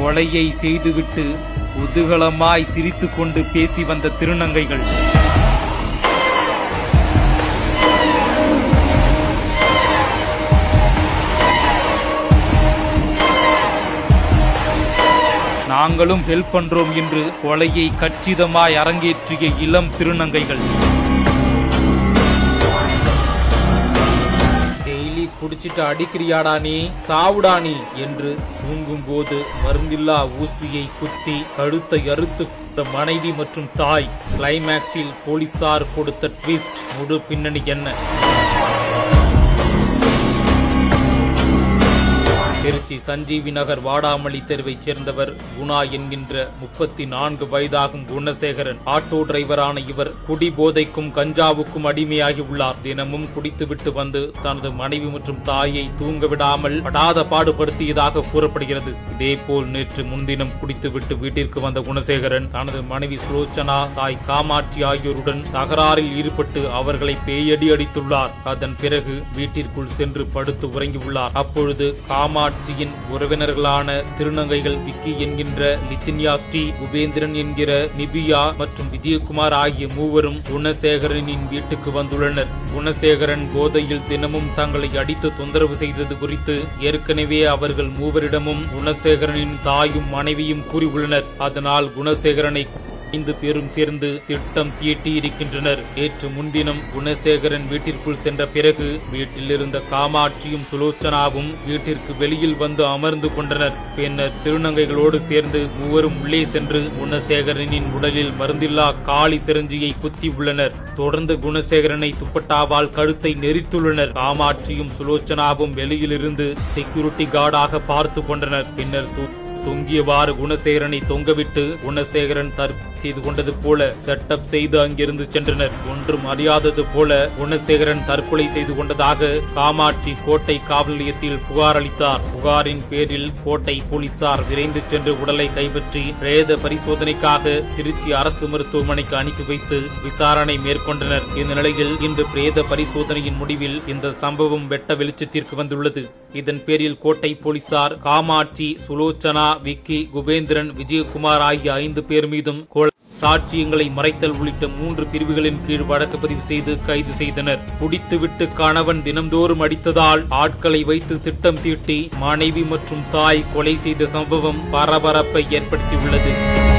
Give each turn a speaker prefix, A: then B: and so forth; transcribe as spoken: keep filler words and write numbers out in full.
A: கொலையை செய்துவிட்டு குதூகலமாய் சிரித்து கொண்டு பேசி வந்த திருநங்கைகள். நாங்களும் ஹெல்ப் பண்றோம் என்று கொலையை கச்சிதமாய் அரங்கேற்றிய இளம் திருநங்கைகள். டெய்லி குடிச்சிட்டு அடிக்கிறியாடா நீ, சாவுடா நீ என்று தூங்கும் போது மருந்தில்லா ஊசியை குத்தி கழுத்தை அறுத்து மனைவி மற்றும் தாய். கிளைமேக்ஸில் போலீசார் கொடுத்த ட்விஸ்ட். முழு பின்னணி என்ன? திருச்சி சஞ்சீவி நகர் வாடாமல்லி தெருவைச் சேர்ந்தவர் குணா என்கின்ற முப்பத்தி நான்கு வயதாகும் குணசேகரன். ஆட்டோ டிரைவரான இவர் குடி போதைக்கும் கஞ்சாவுக்கும் அடிமையாகி உள்ளார். தினமும் குடித்துவிட்டு வந்து தனது மனைவி மற்றும் தாயை தூங்க விடாமல் படாத பாடுபடுத்தியதாக கூறப்படுகிறது. இதேபோல் நேற்று முன்தினம் குடித்துவிட்டு வீட்டிற்கு வந்த குணசேகரன் தனது மனைவி சுலோச்சனா, தாய் காமாட்சி ஆகியோருடன் தகராறில் ஈடுபட்டு அவர்களை பேயடி அடித்துள்ளார். அதன் பிறகு வீட்டிற்குள் சென்று படுத்து உறங்கியுள்ளார். அப்பொழுது காமாட்சி உறவினர்களான திருநங்கைகள் விக்கி என்கின்ற லித்தின்யா ஸ்ரீ, குபேந்திரன் என்கிற நிபியா மற்றும் விஜயகுமார் ஆகிய மூவரும் குணசேகரனின் வீட்டுக்கு வந்துள்ளனர். குணசேகரன் போதையில் தினமும் தங்களை அடித்து தொந்தரவு செய்தது குறித்து ஏற்கனவே அவர்கள் மூவரிடமும் குணசேகரனின் தாயும் மனைவியும் கூறியுள்ளனர். அதனால் குணசேகரனை ஐந்து பேரும் சேர்ந்து திட்டம் தீட்டி இருக்கின்றனர். நேற்று முன்தினம் குணசேகரன் வீட்டிற்குள் சென்ற பிறகு வீட்டில் இருந்த காமாட்சியும் சுலோச்சனாவும் வீட்டிற்கு வெளியில் வந்து அமர்ந்து கொண்டனர். பின்னர் திருநங்கைகளோடு சேர்ந்து மூவரும் உள்ளே சென்று குணசேகரனின் உடலில் மருந்தில்லா காளி சிரஞ்சியை குத்தி உள்ளனர். தொடர்ந்து குணசேகரனை துப்பட்டாவால் கழுத்தை நெரித்துள்ளனர். காமாட்சியும் சுலோச்சனாவும் வெளியிலிருந்து செக்யூரிட்டி கார்டாக பார்த்து கொண்டனர். பின்னர் தொங்கியவாறு குணசேகரனை தொங்கவிட்டு குணசேகரன் தற்கொலை செய்து கொண்டது போல செட்டப் செய்து அங்கிருந்து சென்றனர். ஒன்றும் அறியாதது போல குணசேகரன் தற்கொலை செய்து கொண்டதாக காமாட்சி கோட்டை காவல் நிலையத்தில் புகார் அளித்தார். புகாரின் பேரில் கோட்டை போலீசார் விரைந்து சென்று உடலை கைப்பற்றி பிரேத பரிசோதனைக்காக திருச்சி அரசு மருத்துவமனைக்கு அனுப்பி வைத்து விசாரணை மேற்கொண்டனர். இந்த நிலையில் இன்று பிரேத பரிசோதனையின் முடிவில் இந்த சம்பவம் வெட்ட வெளிச்சத்திற்கு வந்துள்ளது. இதன் பேரில் கோட்டை போலீசார் காமாட்சி, சுலோச்சனா, விக்கி, குபேந்திரன், விஜயகுமார் ஆகிய ஐந்து பேர் மீதும் சாட்சியங்களை மறைத்தல் உள்ளிட்ட மூன்று பிரிவுகளின் கீழ் வழக்கு பதிவு செய்து கைது செய்தனர். குடித்துவிட்டு கணவன் தினம்தோறும் அடித்ததால் ஆட்களை வைத்து திட்டம் தீட்டி மனைவி மற்றும் தாய் கொலை செய்த சம்பவம் பரபரப்பை ஏற்படுத்தியுள்ளது.